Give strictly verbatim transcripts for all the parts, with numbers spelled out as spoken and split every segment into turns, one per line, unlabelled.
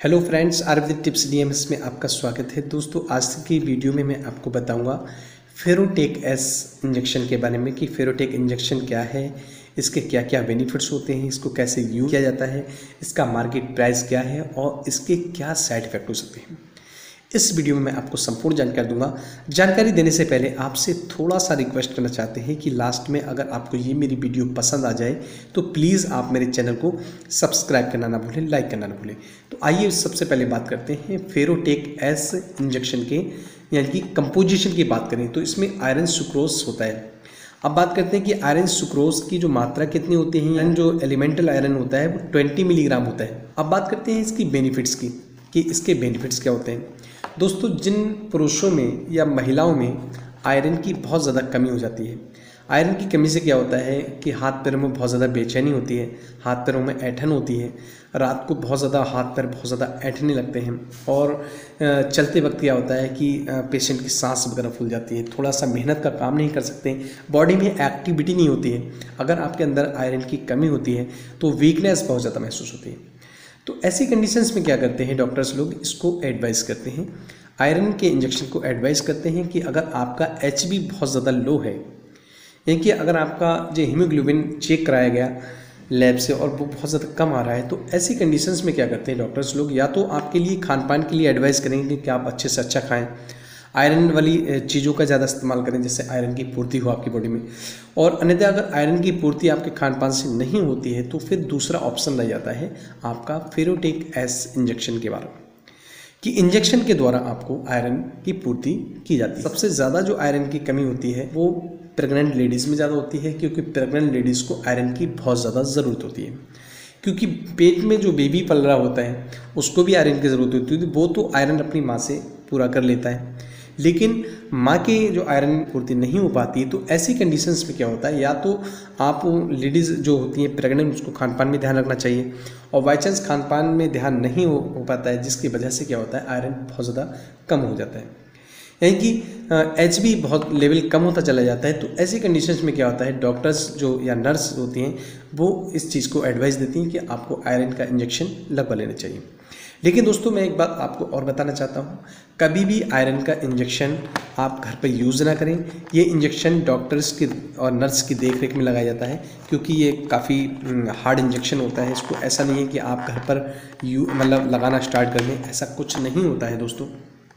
Hello friends, ayurvedic tips DMS में आपका स्वागत है। दोस्तों, आज की वीडियो में मैं आपको बताऊंगा फेरोटेक एस इंजेक्शन के बारे में कि फेरोटेक इंजेक्शन क्या है, इसके क्या क्या बेनिफिट्स होते हैं, इसको कैसे यूज किया जाता है, इसका मार्केट प्राइस क्या है और इसके क्या साइड इफेक्ट हो सकते हैं। इस वीडियो में मैं आपको संपूर्ण जानकारी दूंगा। जानकारी देने से पहले आपसे थोड़ा सा रिक्वेस्ट करना चाहते हैं कि लास्ट में अगर आपको ये मेरी वीडियो पसंद आ जाए तो प्लीज़ आप मेरे चैनल को सब्सक्राइब करना ना भूलें, लाइक करना ना भूलें। तो आइए सबसे पहले बात करते हैं फेरोटेक एस इंजेक्शन के यानी कि कंपोजिशन की बात करें तो इसमें आयरन सुक्रोज होता है। अब बात करते हैं कि आयरन सुक्रोज की जो मात्रा कितनी होती है, यानी जो एलिमेंटल आयरन होता है वो ट्वेंटी मिलीग्राम होता है। अब बात करते हैं इसकी बेनिफिट्स की कि इसके बेनिफिट्स क्या होते हैं। दोस्तों, जिन पुरुषों में या महिलाओं में आयरन की बहुत ज़्यादा कमी हो जाती है, आयरन की कमी से क्या होता है कि हाथ पैरों में बहुत ज़्यादा बेचैनी होती है, हाथ पैरों में ऐंठन होती है, रात को बहुत ज़्यादा हाथ पैर बहुत ज़्यादा ऐंठने लगते हैं और चलते वक्त क्या होता है कि पेशेंट की सांस वगैरह फूल जाती है, थोड़ा सा मेहनत का काम नहीं कर सकते, बॉडी में एक्टिविटी नहीं होती है। अगर आपके अंदर आयरन की कमी होती है तो वीकनेस बहुत ज़्यादा महसूस होती है। तो ऐसी कंडीशंस में क्या करते हैं डॉक्टर्स लोग, इसको एडवाइस करते हैं, आयरन के इंजेक्शन को एडवाइस करते हैं कि अगर आपका एच बी बहुत ज़्यादा लो है, यानी कि अगर आपका जो हीमोग्लोबिन चेक कराया गया लैब से और वो बहुत ज़्यादा कम आ रहा है, तो ऐसी कंडीशंस में क्या करते हैं डॉक्टर्स लोग, या तो आपके लिए खान पान के लिए एडवाइस करेंगे कि आप अच्छे से अच्छा खाएँ, आयरन वाली चीज़ों का ज़्यादा इस्तेमाल करें जिससे आयरन की पूर्ति हो आपकी बॉडी में, और अन्यथा अगर आयरन की पूर्ति आपके खान पान से नहीं होती है तो फिर दूसरा ऑप्शन रह जाता है आपका फेरोटेक एस इंजेक्शन के बारे में कि इंजेक्शन के द्वारा आपको आयरन की पूर्ति की जाती है। सबसे ज़्यादा जो आयरन की कमी होती है वो प्रेग्नेंट लेडीज़ में ज़्यादा होती है, क्योंकि प्रेग्नेंट लेडीज़ को आयरन की बहुत ज़्यादा ज़रूरत होती है, क्योंकि पेट में जो बेबी पल रहा होता है उसको भी आयरन की ज़रूरत होती है। वो तो आयरन अपनी माँ से पूरा कर लेता है, लेकिन माँ की जो आयरन पूर्ति नहीं हो पाती, तो ऐसी कंडीशंस में क्या होता है, या तो आप लेडीज़ जो होती हैं प्रेग्नेंट उसको खान पान में ध्यान रखना चाहिए, और बाई चांस खान पान में ध्यान नहीं हो, हो पाता है जिसकी वजह से क्या होता है आयरन बहुत ज़्यादा कम हो जाता है, यानी कि एच बी बहुत लेवल कम होता चला जाता है। तो ऐसी कंडीशंस में क्या होता है डॉक्टर्स जो या नर्स होती हैं वो इस चीज़ को एडवाइस देती हैं कि आपको आयरन का इंजेक्शन लगवा लेना चाहिए। लेकिन दोस्तों, मैं एक बात आपको और बताना चाहता हूँ, कभी भी आयरन का इंजेक्शन आप घर पर यूज़ ना करें। ये इंजेक्शन डॉक्टर्स की और नर्स की देख रेख में लगाया जाता है, क्योंकि ये काफ़ी हार्ड इंजेक्शन होता है। इसको ऐसा नहीं है कि आप घर पर यू मतलब लगाना स्टार्ट कर दें, ऐसा कुछ नहीं होता है दोस्तों।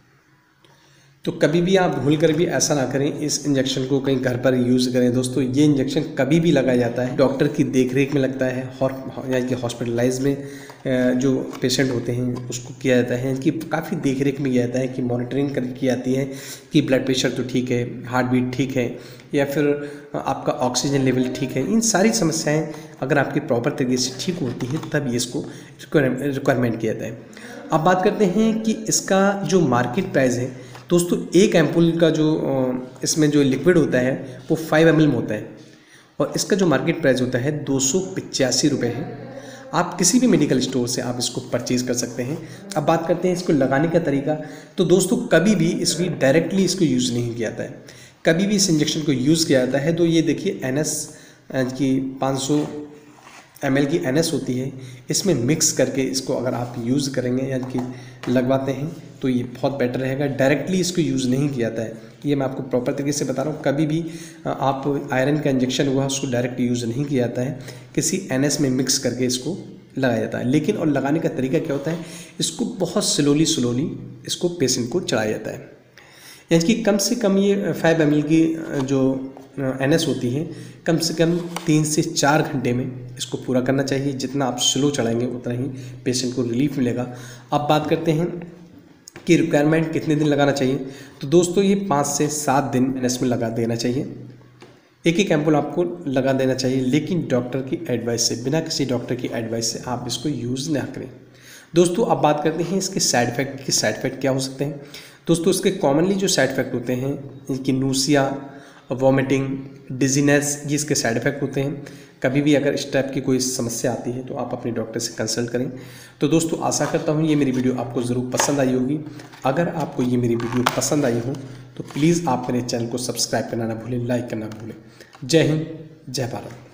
तो कभी भी आप भूल कर भी ऐसा ना करें, इस इंजेक्शन को कहीं घर पर यूज़ करें। दोस्तों, ये इंजेक्शन कभी भी लगाया जाता है डॉक्टर की देखरेख में लगता है, यानी कि हॉस्पिटलाइज में जो पेशेंट होते हैं उसको किया जाता है कि काफ़ी देखरेख में किया जाता है कि मॉनिटरिंग कर की जाती है कि ब्लड प्रेशर तो ठीक है, हार्ट बीट ठीक है, या फिर आपका ऑक्सीजन लेवल ठीक है। इन सारी समस्याएँ अगर आपकी प्रॉपर तरीके से ठीक होती है तब ये इसको रिक्वायरमेंट किया जाता है। अब बात करते हैं कि इसका जो मार्केट प्राइस है दोस्तों, एक एम्पुल का जो इसमें जो लिक्विड होता है वो फाइव एम एल में होता है, और इसका जो मार्केट प्राइस होता है दो सौ पचासी रुपये है। आप किसी भी मेडिकल स्टोर से आप इसको परचेज़ कर सकते हैं। अब बात करते हैं इसको लगाने का तरीका। तो दोस्तों, कभी भी इसको डायरेक्टली इसको यूज़ नहीं किया जाता है, कभी भी इस इंजेक्शन को यूज़ किया जाता है तो ये देखिए एन एस की पाँच सौ एम एल की एन एस होती है, इसमें मिक्स करके इसको अगर आप यूज़ करेंगे यानी कि लगवाते हैं तो ये बहुत बेटर रहेगा। डायरेक्टली इसको यूज़ नहीं किया जाता है, ये मैं आपको प्रॉपर तरीके से बता रहा हूँ। कभी भी आप आयरन का इंजेक्शन हुआ उसको डायरेक्ट यूज़ नहीं किया जाता है, किसी एन एस में मिक्स करके इसको लगाया जाता है। लेकिन और लगाने का तरीका क्या होता है, इसको बहुत स्लोली स्लोली इसको पेशेंट को चढ़ाया जाता है, यानी कि कम से कम ये फाइव एम एल की जो एन एस होती है कम से कम तीन से चार घंटे में इसको पूरा करना चाहिए। जितना आप स्लो चलाएंगे उतना ही पेशेंट को रिलीफ मिलेगा। अब बात करते हैं कि रिक्वायरमेंट कितने दिन लगाना चाहिए। तो दोस्तों, ये पाँच से सात दिन एन एस में लगा देना चाहिए, एक एक एम्पुल आपको लगा देना चाहिए, लेकिन डॉक्टर की एडवाइस से, बिना किसी डॉक्टर की एडवाइस से आप इसको यूज़ ना करें। दोस्तों, अब बात करते हैं इसके साइड इफ़ेक्ट की। साइड इफ़ेक्ट क्या हो सकते हैं दोस्तों, इसके कॉमनली जो साइड इफ़ेक्ट होते हैं इनकी नूसिया, वॉमिटिंग, डिजीनेस, ये इसके साइड इफ़ेक्ट होते हैं। कभी भी अगर इस टाइप की कोई समस्या आती है तो आप अपने डॉक्टर से कंसल्ट करें। तो दोस्तों, आशा करता हूँ ये मेरी वीडियो आपको ज़रूर पसंद आई होगी। अगर आपको ये मेरी वीडियो पसंद आई हो तो प्लीज़ आप मेरे चैनल को सब्सक्राइब करना ना भूलें, लाइक करना ना भूलें। जय हिंद, जय भारत।